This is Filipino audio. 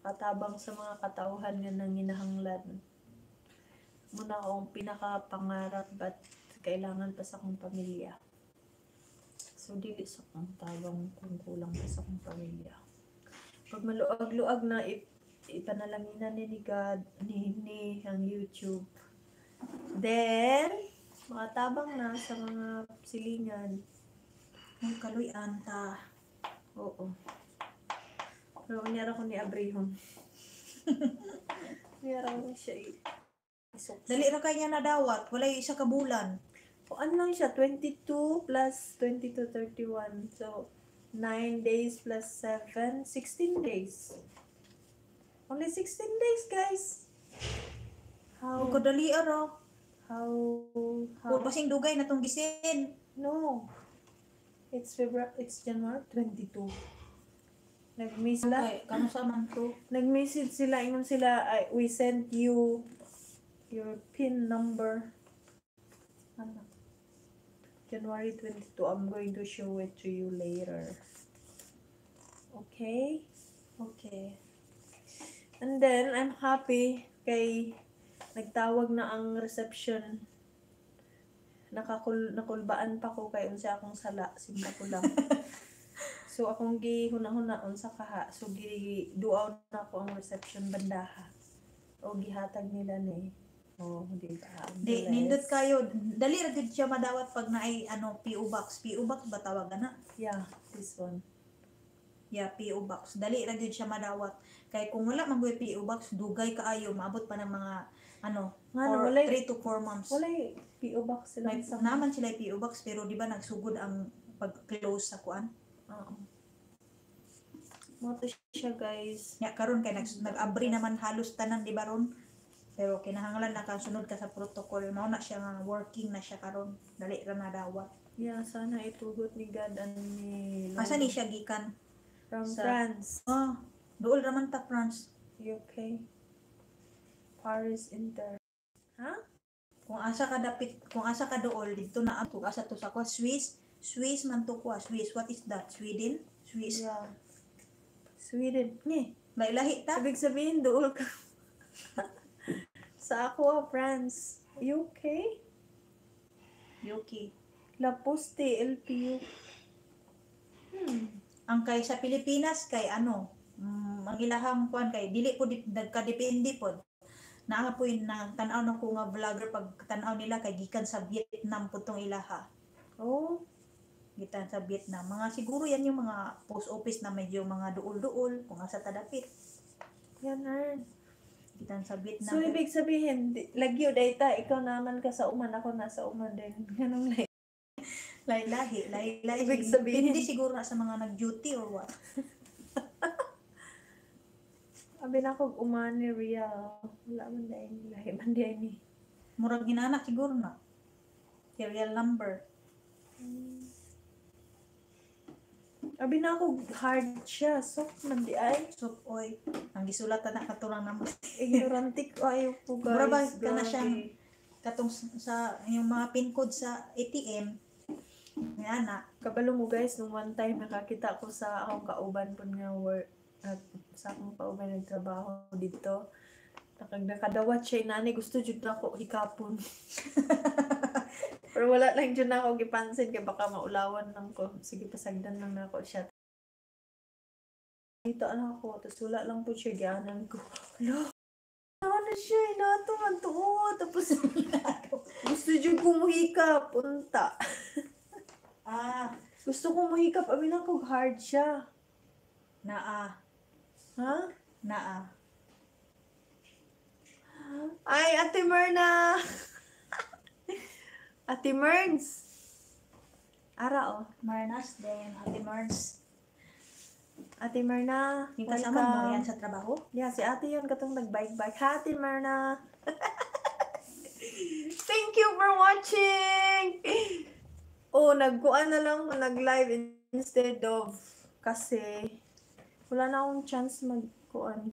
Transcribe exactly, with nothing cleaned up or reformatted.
katabang sa mga katauhan nga nang ginahanglan. Muna akong pinakapangarap but kailangan pa sa akong pamilya. So, dili sa akong tabang kung kulang pa sa akong pamilya. Pag maluag-luag na, ip, ipanalangin ni ni God, ni, ni ang YouTube. Then, makatabang na sa mga silingan. Ang kaluyan ta. Oo. Pero unyara ko ni Abraham. Unyara ko siya eh. Dali ra kay niya nadawat, walay isa ka bulan. O ano lang siya, twenty-two plus twenty-two, thirty-one. So, nine days plus seven, sixteen days. Only sixteen days, guys. How? Ang kadali ara. How? How? Kung pasing dugay na tong gisin. No. It's February, it's January twenty-two. Nag-miss sila. Okay, kano sa man to? Nag-message sila, ingon sila, I, we sent you your PIN number. Ano? January twenty-two. I'm going to show it to you later. Okay? Okay. And then, I'm happy kay nagtawag na ang reception. Nakakul nakulbaan pa ko kay unsa akong sala, simba ko lang. So akong gi hunahuna unsa kaha. So gi duaw na ko ang reception bandaha. O gihatag nila ni. Oh, di ba? Di nindot kayo, dali ra gid siya madawat pag naay ano P O box. P O box ba tawag ana? Yeah, this one. Yeah, P O box. Dali ra gid siya madawat. Kay kung wala man gyud P O box, dugay kaayo maabot pa ng mga ano, Nga, walay- three to four months. Walay P O box sila May sa naman sila P O box pero di ba nagsugod ang pag-close sa kuan? Oo. Mo to siya, guys. Ya karon kay nag nag-abri naman halos tanan di ba ron? Pero kinahanglan nakasunod ka sa protocol. Mao na siya nga working na siya karon. Dali ra na dawat. Yeah, sana itugot ni God and ni Lord. Asa ni siya gikan? From sa- France, Ah, duol ra man ta France. U K, Paris, Inter. Ha? Kung asa ka dapit, kung asa ka duol dito na ako asa to sa kwa Swiss. Swiss man to kwa Swiss. What is that? Sweden? Swiss. Yeah. Sweden. Ni, lahi ta. Ibig sabihin, dool ka. Sa ako, France. U K? U K. La Poste, L P U. Hmm. Ang kay sa Pilipinas kay ano, mm, ang ilahang kuan kay dili po di- nagkadepende pod. Naa po yung na tan-aw na ko nga vlogger pag tan-aw nila kay gikan sa Vietnam po tong ilaha. Oh, Gitan sa Vietnam. Mga siguro yan yung mga post office na medyo mga duol-duol kung asa tadapit. yan na. Gitan sa Vietnam. So, ibig sabihin, di- lagyo data, ikaw naman ka sa uman, ako nasa uman din. Ganun lang. lahi-lahi, lahi-lahi. Ibig sabihin- Hindi siguro na sa mga nag-duty or what. Abi na ko umani real. Wala man dahil lahi man dahil ni. Murag ginanak siguro na. Serial number. Abi na ko hard siya. So, man di ay. So, oy, ang gisulatan na katulang number. Ignorantic ko ayaw po guys. Mura ba ka na Grabe. siyang katong sa yung mga pin code sa A T M. Nga na. Kabalo mo guys, nung one time nakakita ko sa akong kauban po nga work at sa akong kauban nagtrabaho dito. Nakag nakadawat siya inani, gusto jud na ako hikapon. Pero wala lang jud na ako gipansin kay baka maulawan lang ko. Sige pasagdan lang na ako siya. Dito ano ako, tapos wala lang po siya gianan ko. Hala, ano na siya, inato man tuo. Tapos gusto jud ko muhikap, punta. Ah, Gusto ko muhikap, abi na ko hard siya. naa. Ha? Naa. Ay, Ate Myrna! Ate Merns! Ara, oh. Marnas din, Ate Mars. Ate Myrna, Yung kasama mo yan sa trabaho? Yeah, si ate yun katong nag-bike-bike. Ha, Ate Myrna! Thank you for watching! Oh, nagkuan na lang, nag-live instead of kasi wala na akong chance magkuan.